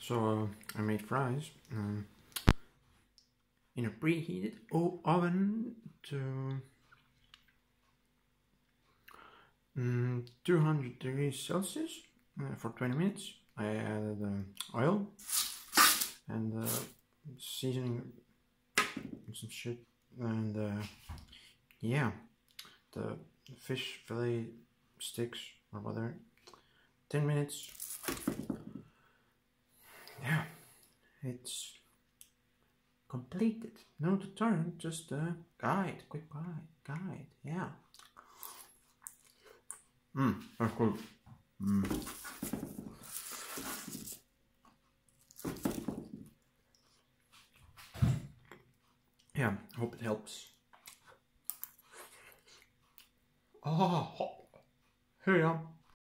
So I made fries in a preheated oven to 200 degrees Celsius for 20 minutes. I added oil and seasoning and some shit, and yeah, the fish fillet sticks or whatever. 10 minutes. Yeah, it's completed. No tutorial, just a guide, quick guide. Yeah. That's good. Yeah, hope it helps. Oh, here you are.